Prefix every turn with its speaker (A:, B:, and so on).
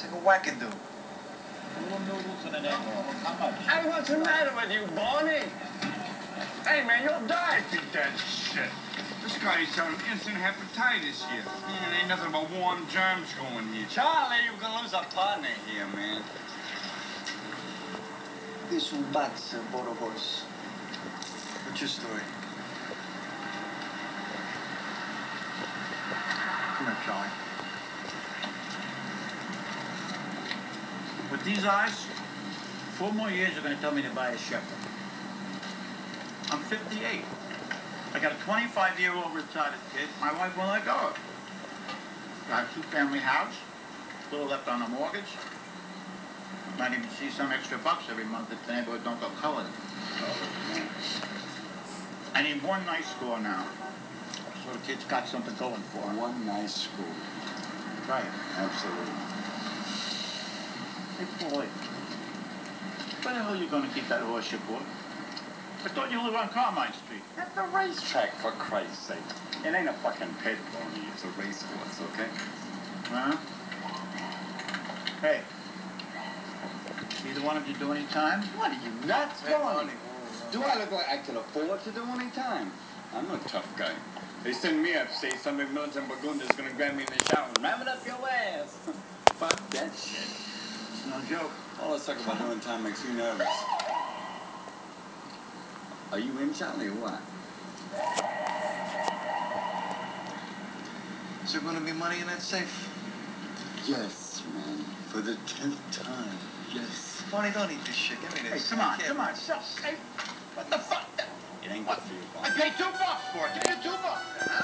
A: It's like a wackadoo.
B: Little noodles and an egg roll. How much?
C: Hey, what's the matter with you, Barney? Hey, man, you'll die if you eat that shit.
D: This guy's selling instant hepatitis here. Man, ain't nothing but warm germs going here.
C: Charlie, you're gonna lose a partner here, man.
A: Here's some bats, Borobos. What's your story? Come here, Charlie.
B: With these eyes, 4 more years are going to tell me to buy a shepherd. I'm 58. I got a 25-year-old retarded kid. My wife won't let go of. Got a 2-family house, a little left on the mortgage. Might even see some extra bucks every month if the neighborhood don't go colored. I need one nice score now, so the kid's got something going for him.
C: One nice school.
B: Right.
C: Absolutely.
B: Hey, boy, where the hell are you going to keep that horse, your boy? I thought you live on Carmine Street.
C: At the racetrack, for Christ's sake. It ain't a fucking pit, Barney. It's a race course, okay?
B: Huh? Hey, either one of you do any time?
C: What are you, nuts,
A: Hey,
C: Barney?
A: Barney.
C: Do I look like I can afford to do any time? I'm a tough guy. They send me up, say some militant Burgundy's gonna grab me in the shower and ram it up your ass. Fuck that shit.
B: It's no joke.
C: All this talk about doing time makes you nervous. Are you in, Charlie, or what?
A: Is there going to be money in that safe?
C: Yes, man. For the 10th time. Yes.
A: Barney, don't eat this shit. Give me
B: Hey,
A: this.
B: come on. Hey, what the fuck?
C: It ain't good for you,
B: I
C: Barney.
B: paid $2 for it. Give me $2.